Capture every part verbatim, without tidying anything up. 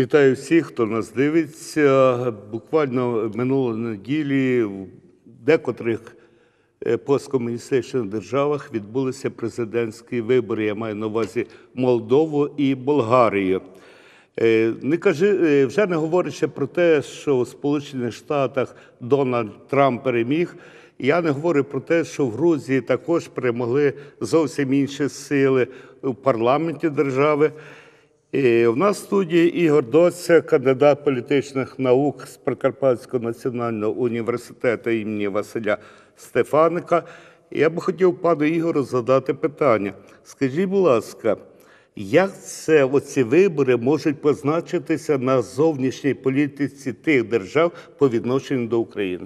Вітаю всіх, хто нас дивиться. Буквально минулої неділі в декотрих посткомуністичних державах відбулися президентські вибори. Я маю на увазі Молдову і Болгарію. Не кажи, вже не говорячи про те, що у Сполучених Штатах Дональд Трамп переміг, я не говорю про те, що в Грузії також перемогли зовсім інші сили у парламенті держави. І в нас в студії Ігор Доця, кандидат політичних наук з Прикарпатського національного університету імені Василя Стефаника. Я би хотів пану Ігору задати питання. Скажіть, будь ласка, як це оці вибори можуть позначитися на зовнішній політиці тих держав по відношенню до України?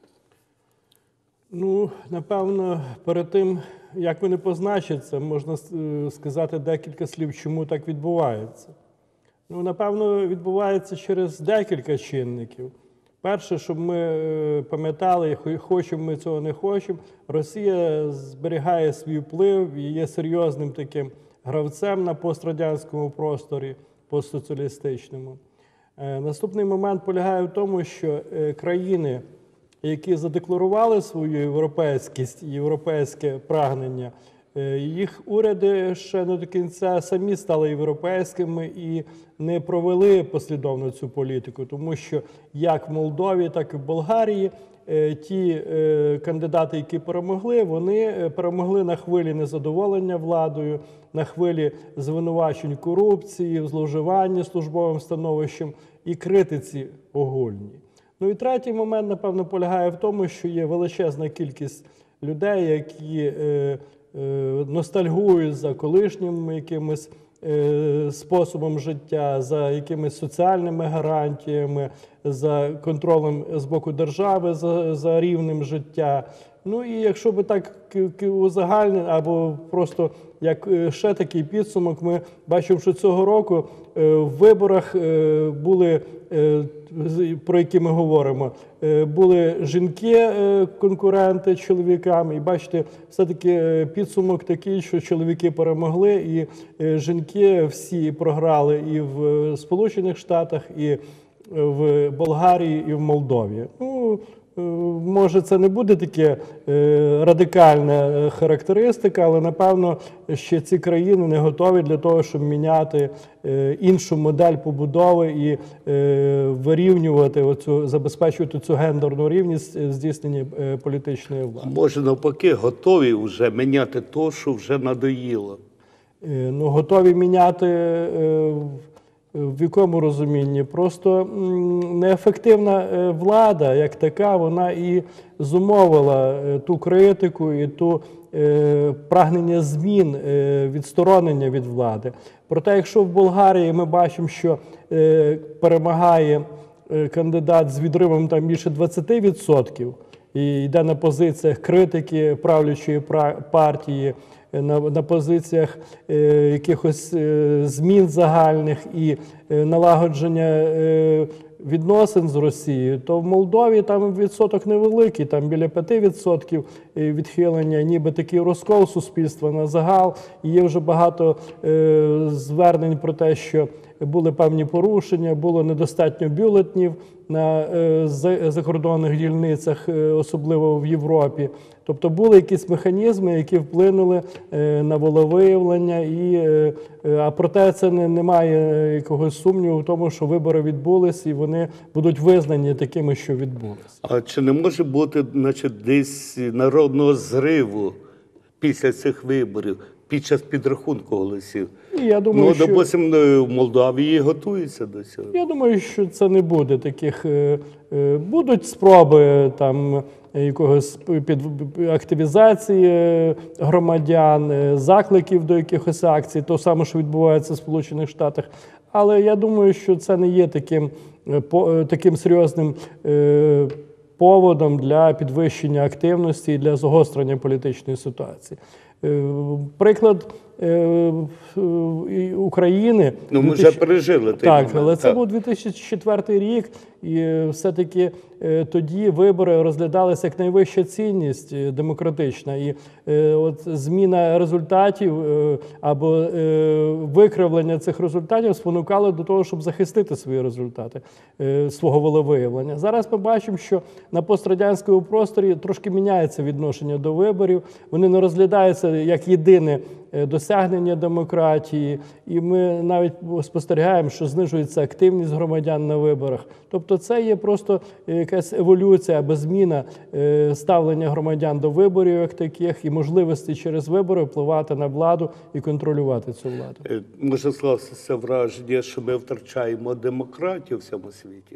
Ну, напевно, перед тим, як вони позначаться, можна сказати декілька слів, чому так відбувається. Ну, напевно, відбувається через декілька чинників. Перше, щоб ми пам'ятали, хочемо ми цього не хочемо, Росія зберігає свій вплив і є серйозним таким гравцем на пострадянському просторі, постсоціалістичному. Наступний момент полягає в тому, що країни, які задекларували свою європейськість і європейське прагнення, їх уряди ще не до кінця самі стали європейськими і не провели послідовно цю політику. Тому що як в Молдові, так і в Болгарії ті кандидати, які перемогли, вони перемогли на хвилі незадоволення владою, на хвилі звинувачень корупції, зловживання службовим становищем і критиці огульній. Ну і третій момент, напевно, полягає в тому, що є величезна кількість людей, які е, е, ностальгують за колишнім якимось е, способом життя, за якимись соціальними гарантіями, за контролем з боку держави, за, за рівнем життя. Ну і якщо би так узагальнити, або просто як ще такий підсумок, ми бачимо, що цього року в виборах були, про які ми говоримо, були жінки-конкуренти чоловікам, і бачите, все-таки підсумок такий, що чоловіки перемогли, і жінки всі програли і в Сполучених Штатах, і в Болгарії, і в Молдові. Ну, може, це не буде таке радикальна характеристика, але, напевно, ще ці країни не готові для того, щоб міняти іншу модель побудови і вирівнювати, оцю, забезпечувати цю гендерну рівність в здійсненні політичної влади. Може, навпаки, готові вже міняти те, що вже надоїло? Ну, готові міняти в якому розумінні? Просто неефективна влада, як така, вона і зумовила ту критику і ту прагнення змін, відсторонення від влади. Проте, якщо в Болгарії ми бачимо, що перемагає кандидат з відривом там більше двадцяти відсотків, і йде на позиціях критики правлячої партії, на, на позиціях е, якихось е, змін загальних і е, налагодження е, відносин з Росією, то в Молдові там відсоток невеликий, там біля п'яти відсотків відхилення, ніби такий розкол суспільства на загал. І є вже багато е, звернень про те, що були певні порушення, було недостатньо бюлетнів на е, закордонних дільницях, е, особливо в Європі. Тобто були якісь механізми, які вплинули е, на волевиявлення, і, е, а проте це не, немає якогось сумніву в тому, що вибори відбулись і вони будуть визнані такими, що відбулись. А чи не може бути, значить, десь народного зриву після цих виборів, під час підрахунку голосів? Я думаю, ну, що... допустим, в Молдавії готуються до цього. Я думаю, що це не буде таких. Будуть спроби там якогось під активізації громадян, закликів до якихось акцій, то саме, що відбувається в Сполучених Штатах. Але я думаю, що це не є таким, таким серйозним поводом для підвищення активності і для загострення політичної ситуації. Приклад України. Ну, ми вже пережили. Так, момент. але це так. був дві тисячі четвертий рік, І все-таки е, тоді вибори розглядалися як найвища цінність е, демократична. І е, от зміна результатів е, або е, викривлення цих результатів спонукало до того, щоб захистити свої результати, е, свого волевиявлення. Зараз ми бачимо, що на пострадянському просторі трошки міняється відношення до виборів. Вони не розглядаються як єдине досягнення демократії, і ми навіть спостерігаємо, що знижується активність громадян на виборах. Тобто це є просто якась еволюція або зміна ставлення громадян до виборів як таких і можливості через вибори впливати на владу і контролювати цю владу. Може скластися враження, що ми втрачаємо демократію в цьому світі?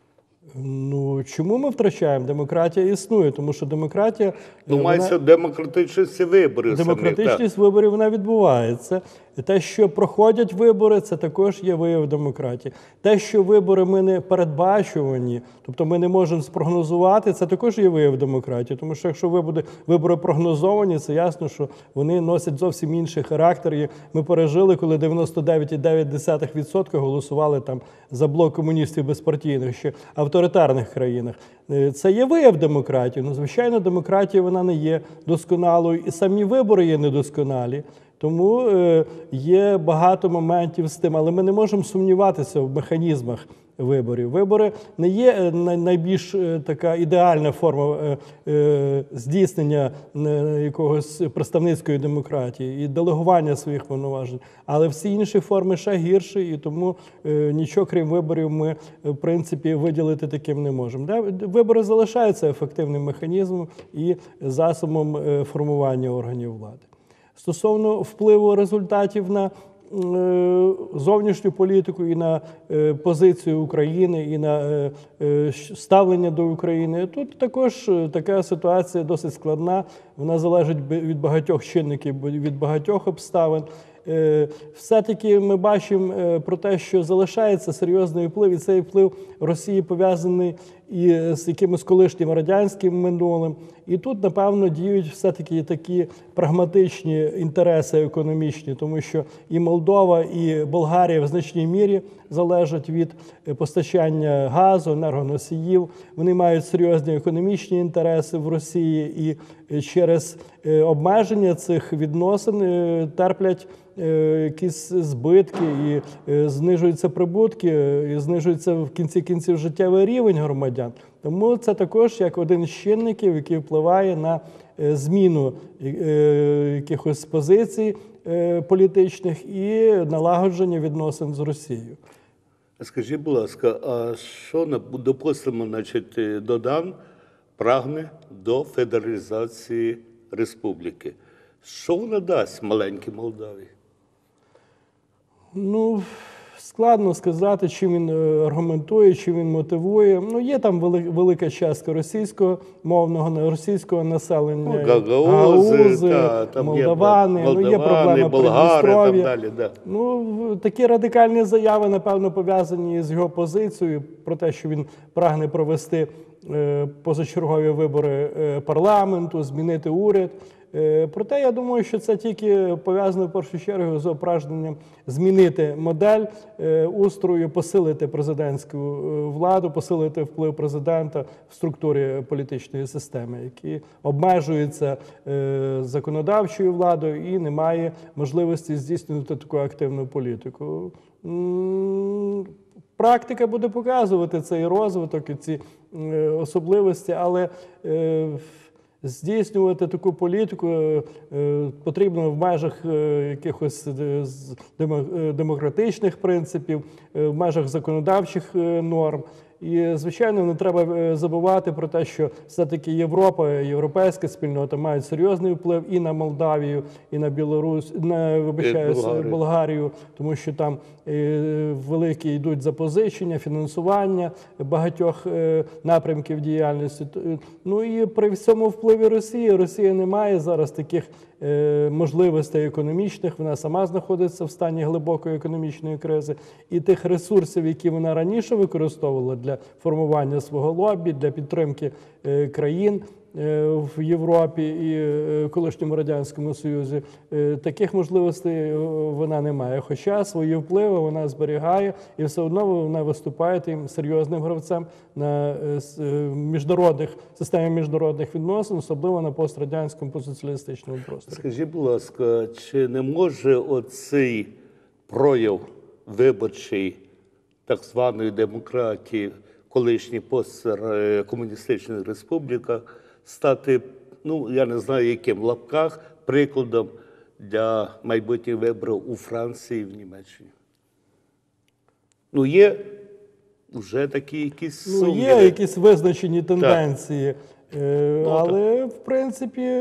Ну, чому ми втрачаємо? Демократія існує, тому що демократія... Ну, мається демократичність виборів. Демократичність виборів, вона відбувається. І те, що проходять вибори, це також є вияв демократії. Те, що вибори ми не передбачувані, тобто ми не можемо спрогнозувати, це також є вияв демократії. Тому що якщо вибори, вибори прогнозовані, це ясно, що вони носять зовсім інший характер. І ми пережили, коли дев'яносто дев'ять цілих дев'ять десятих відсотка голосували там за блок комуністів безпартійних, ще в авторитарних країнах. Це є вияв демократії. Ну, звичайно, демократія вона не є досконалою, і самі вибори є недосконалі. Тому е, є багато моментів з тим, але ми не можемо сумніватися в механізмах виборів. Вибори не є найбільш е, така ідеальна форма е, е, здійснення е, якогось представницької демократії і делегування своїх повноважень, але всі інші форми ще гірші, і тому е, нічого крім виборів ми, в принципі, виділити таким не можемо. Де, вибори залишаються ефективним механізмом і засобом е, формування органів влади. Стосовно впливу результатів на е, зовнішню політику і на е, позицію України, і на е, е, ставлення до України, тут також така ситуація досить складна. Вона залежить від багатьох чинників, від багатьох обставин. Е, все-таки ми бачимо е, про те, що залишається серйозний вплив, і цей вплив Росії пов'язаний і з якимось колишнім радянським минулим. І тут, напевно, діють все-таки такі прагматичні інтереси економічні, тому що і Молдова, і Болгарія в значній мірі залежать від постачання газу, енергоносіїв. Вони мають серйозні економічні інтереси в Росії, і через обмеження цих відносин терплять якісь збитки, і знижуються прибутки, і знижується в кінці кінців життєвий рівень громадян. Тому це також як один з чинників, який впливає на зміну якихось позицій політичних і налагодження відносин з Росією. Скажіть, будь ласка, а що, допустимо, значить, Додан прагне до федералізації республіки? Що вона дасть маленькій Молдавії? Ну, складно сказати, чим він аргументує, чим він мотивує. Ну, є там велика частка російського мовного, російського населення, ну, гагаузи, гагаузи, та, там молдавани, є, молдавани, ну, є проблема болгари, там Придністров'я. далі, да. Ну, такі радикальні заяви, напевно, пов'язані з його позицією про те, що він прагне провести е, позачергові вибори е, парламенту, змінити уряд. Проте, я думаю, що це тільки пов'язано в першу чергу з прагненням змінити модель устрою, посилити президентську владу, посилити вплив президента в структурі політичної системи, які обмежуються законодавчою владою і немає можливості здійснювати таку активну політику. Практика буде показувати цей розвиток і ці особливості, але здійснювати таку політику потрібно в межах якихось демократичних принципів, в межах законодавчих норм. І, звичайно, не треба забувати про те, що все-таки Європа, європейська спільнота мають серйозний вплив і на Молдавію, і на Білорусь, на, вибачаюсь, Болгарію. Болгарію, тому що там великі йдуть запозичення, фінансування багатьох напрямків діяльності. Ну і при всьому впливі Росії, Росія не має зараз таких можливостей економічних, вона сама знаходиться в стані глибокої економічної кризи, і тих ресурсів, які вона раніше використовувала для формування свого лобі, для підтримки країн е, в Європі і е, колишньому Радянському Союзі, е, таких можливостей е, вона не має. Хоча свої впливи вона зберігає і все одно вона виступає тим серйозним гравцем на е, с- е, міжнародних системі міжнародних відносин, особливо на пострадянському постсоціалістичному просторі. Скажіть, будь ласка, чи не може оцей прояв виборчий так званої демократії в колишніх посткомуністичних республіках стати, ну, я не знаю, яким в лапках, прикладом для майбутніх виборів у Франції і в Німеччині? Ну, є вже такі якісь Ну, сумніви. є якісь визначені тенденції, е, Ну, але, в принципі,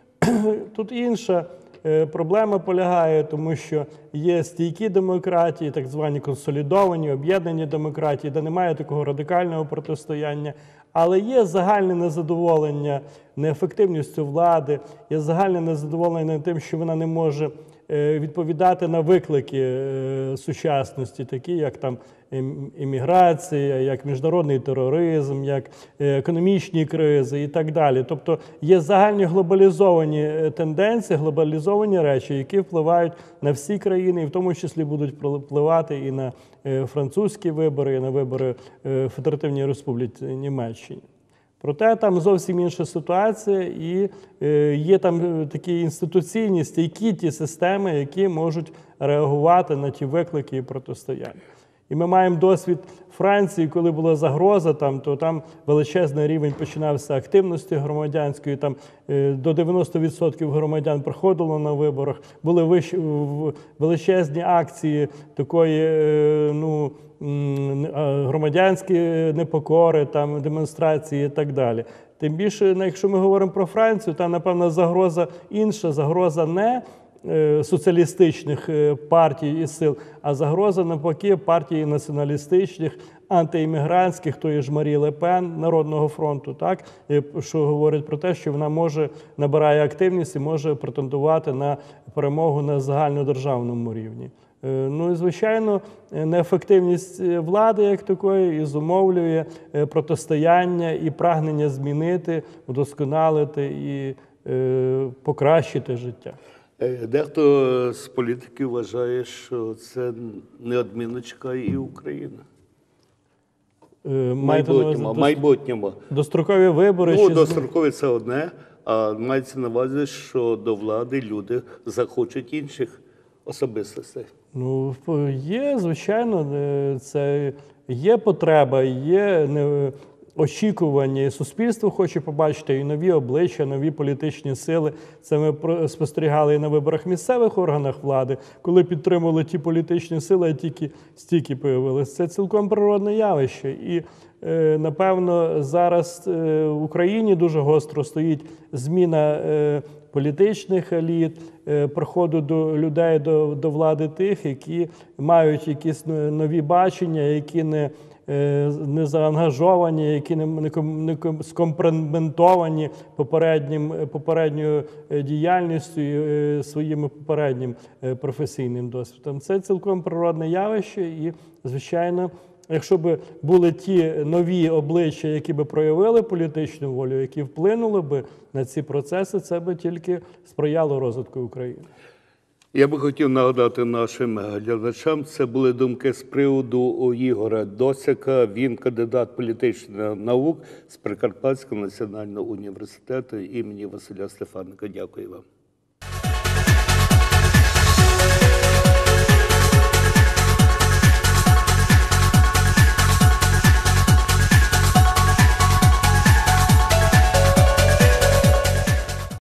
тут інша е, проблема полягає, тому що є стійкі демократії, так звані консолідовані, об'єднані демократії, де немає такого радикального протистояння. Але є загальне незадоволення неефективністю влади, є загальне незадоволення тим, що вона не може е, відповідати на виклики е, сучасності, такі як там ем- імміграція, як міжнародний тероризм, як е, економічні кризи і так далі. Тобто є загальні глобалізовані е, тенденції, глобалізовані речі, які впливають на всі країни, і в тому числі будуть впливати і на е, французькі вибори, і на вибори е, в Федеративній Республіці Німеччині. Проте там зовсім інша ситуація, і е, є там е, такі інституційні, стійкі ті системи, які можуть реагувати на ті виклики і протистояння. І ми маємо досвід Франції, коли була загроза, там, то там величезний рівень починався активності громадянської, там е, до дев'яноста відсотків громадян проходило на виборах, були вищ, в- величезні акції такої, е, ну, м, е, громадянські непокори, там, демонстрації і так далі. Тим більше, ну, якщо ми говоримо про Францію, там, напевно, загроза інша, загроза не е, соціалістичних е, партій і сил, а загроза, навпаки, партій націоналістичних, антиіммігрантських, тої ж Марі Ле Пен, Народного фронту, так, е, що говорить про те, що вона може, набирає активність і може претендувати на перемогу на загальнодержавному рівні. Е, Ну і, звичайно, е, неефективність е, влади як такої і зумовлює е, протистояння і прагнення змінити, удосконалити і е, покращити життя. Е, Дехто з політиків вважає, що це неодмінно чекає і Україна. Е, В маєте на увазі майбутньому. дос- майбутньому. дострокові вибори? Ну, чи дострокові це одне, а мається на увазі, що до влади люди захочуть інших особистостей. Ну, в- є, звичайно, е, це є потреба, є не- очікування. І суспільство хоче побачити і нові обличчя, нові політичні сили. Це ми про- спостерігали і на виборах місцевих органах влади, коли підтримували ті політичні сили, а тільки стільки появилися. Це цілком природне явище. І, е, напевно, зараз е, в Україні дуже гостро стоїть зміна е, політичних еліт, е, приходу до людей, до, до влади тих, які мають якісь ну, нові бачення, які не, е, не заангажовані, які не, не, ком- не ком- скомпроментовані попереднім, попередньою е, діяльністю і е, своїм попереднім е, професійним досвідом. Це цілком природне явище і, звичайно, якщо б були ті нові обличчя, які би проявили політичну волю, які вплинули б на ці процеси, це би тільки сприяло розвитку України. Я би хотів нагадати нашим глядачам, це були думки з приводу Ігоря Досяка. Він кандидат політичних наук з Прикарпатського національного університету імені Василя Стефаника. Дякую вам.